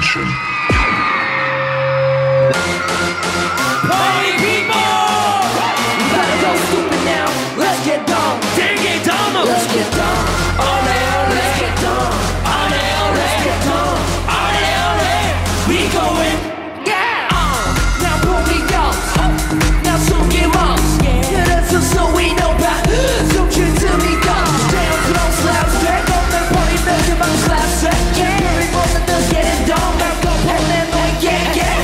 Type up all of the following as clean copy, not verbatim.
Production. Party people! We gotta go stupid now. Let's get dumb. 되게 dumb. Let's get dumb. All day, all day. Let's get dumb. All day, all day. Let's get dumb. All day, all day. We going. Yeah. Now pull me down. Now 숨김없. 그래서 소위 높아. 숨쉴 틈이 더. Down slow slaps. Drag on the party. 마지막 slaps. Yeah. 우리 모두 let's get it dumb. 날 덮어내 너의 yeah yeah.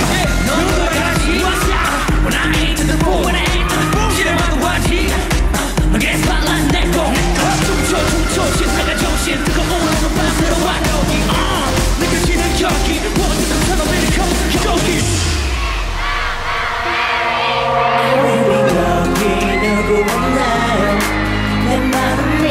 When I ain't to the room, when I ain't to the room, she don't want to watch it. I get spotlight 내고 춤춰 신나가 정신 뜨거운 그 밤새로 완벽히 느껴지는 여기 모든 사람들이 여기 여기 누구 없나요 내 마음이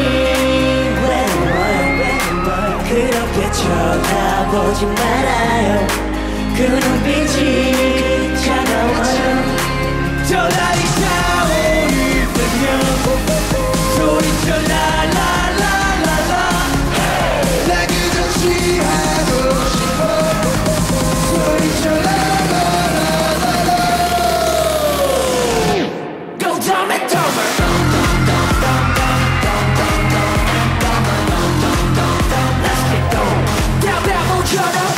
외로워요 그렇게 쳐다보지 말아요 그 눈빛이 차가워요 저 날이 차오를 때면 소리쳐 라라라라라 나 그저 취하고 싶어 소리쳐 라라라라라 Go dumb and dumber Let's get going down that mochada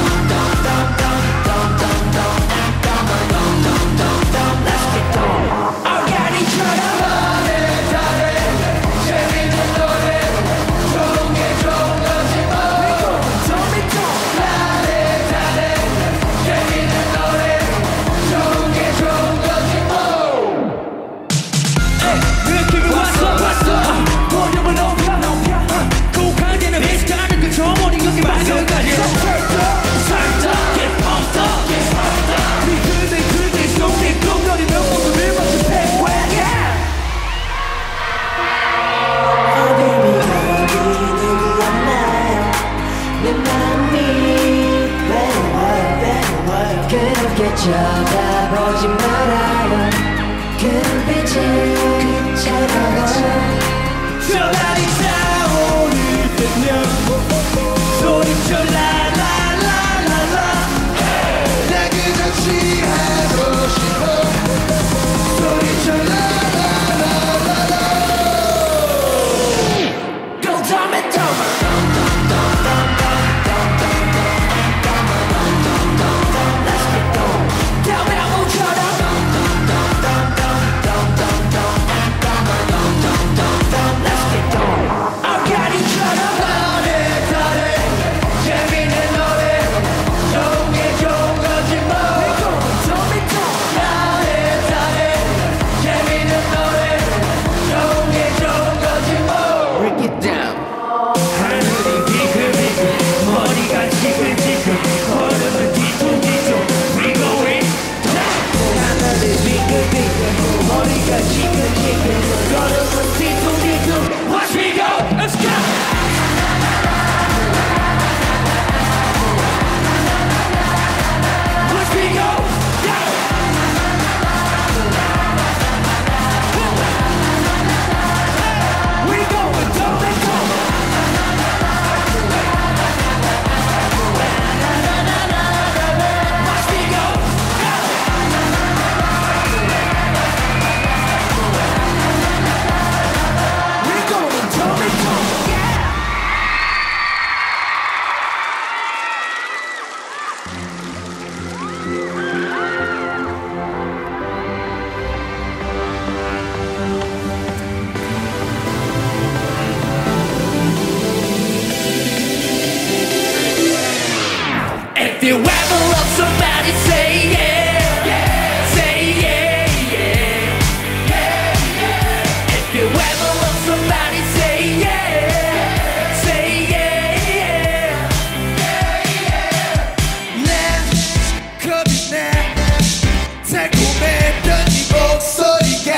쳐다보지 말아요 그 눈빛이 차가워요 저 날이 차오를 때면 소리쳐 라라라라라 나 그저 취하고 싶어 소리쳐 라라라라라 Go dumb and dumber Watch me go, let's go! Watch me go, go! We going dumb and dumber. Watch me go, go! We going dumb and dumber. If you ever love somebody, say yeah, say yeah, yeah, yeah. If you ever love somebody, say yeah, say yeah, yeah. 난 겁이 나 달콤했던 이 목소리가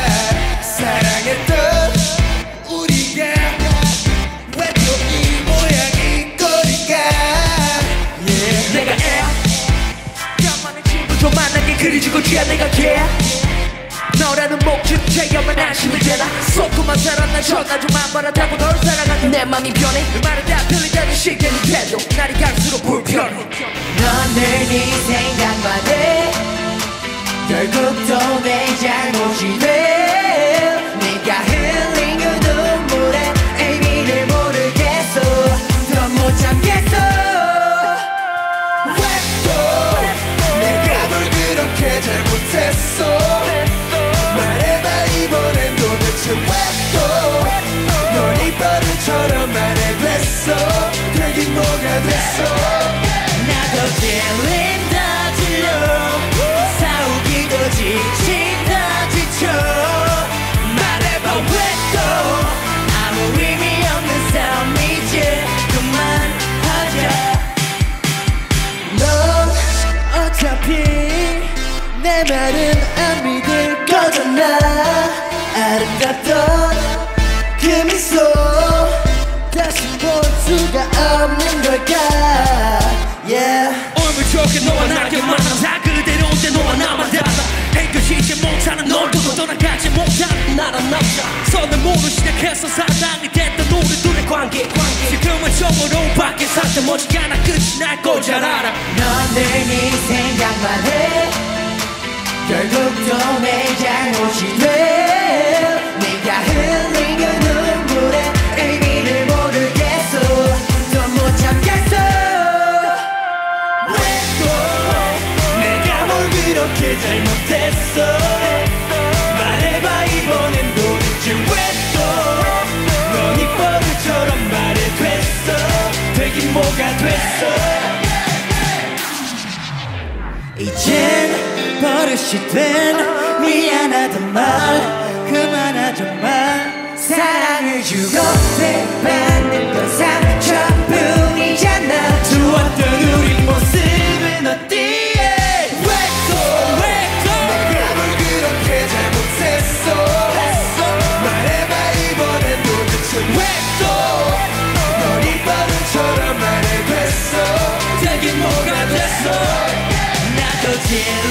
사랑했던 우리가 왜 또 이 모양인 거리까 내가 간만에 친구 좀 만나게 그리지고 취한 내가 걔 너라는 목적 체험만 하시면 되나 소금만 살았나 전화 좀 안 받아다고 널 사랑하는 내 맘이 변해 그 말은 다 틀리다는 시계는 돼도 날이 갈수록 불편해 네 생각만 해 결국 또 내 잘못이 돼 네가 흘린 그 눈물에 의미를 모르겠어 더 못 참겠어 왜 또 내가 널 그렇게 잘못했어 말해봐 이번엔 도대체 왜 또 넌 이 버릇처럼 말해댔어 되긴 뭐가 됐어 나도 질린다 질려 싸우기도 지친다 지쳐 말해봐 왜 또 아무 의미 없는 싸움 이제 그만하자 넌 어차피 내 말은 안 믿을 거잖아 아름답던 그 미소 다시 볼 수가 없는 걸까 yeah. 얼굴 좋게 너와 나게 만나 다 그대로인데 너와 나만 달라 해결치지 못하는 널 두고 떠나가지 못하는 나란 남자 서늘모로 시작해서 사랑이 됐던 우리 둘의 관계 지금은 저으로밖에 상태 머지않아 끝이 날 걸 잘 알아 넌 늘 네 생각만 해 결국 또 내 잘못이 돼 네가 흘린 그 눈물에 의미를 모르겠어 더 못 참겠어 왜 또 내가 뭘 그렇게 잘못했어 말해봐 이번엔 도대체 왜 또 넌 이 버릇처럼 말해댔어 되긴 뭐가 됐어 이젠 버릇이 된 미안하단 말 그만하던 말 사랑을 주고 되받는 건 상처뿐이잖아 좋았던 우리 모습은 어디에 왜 또 내가 뭘 그렇게 잘못했어 말해봐 이번엔 도대체 왜 또 넌 이 버릇처럼 말해댔어 되긴 뭐가 됐어 나도 질려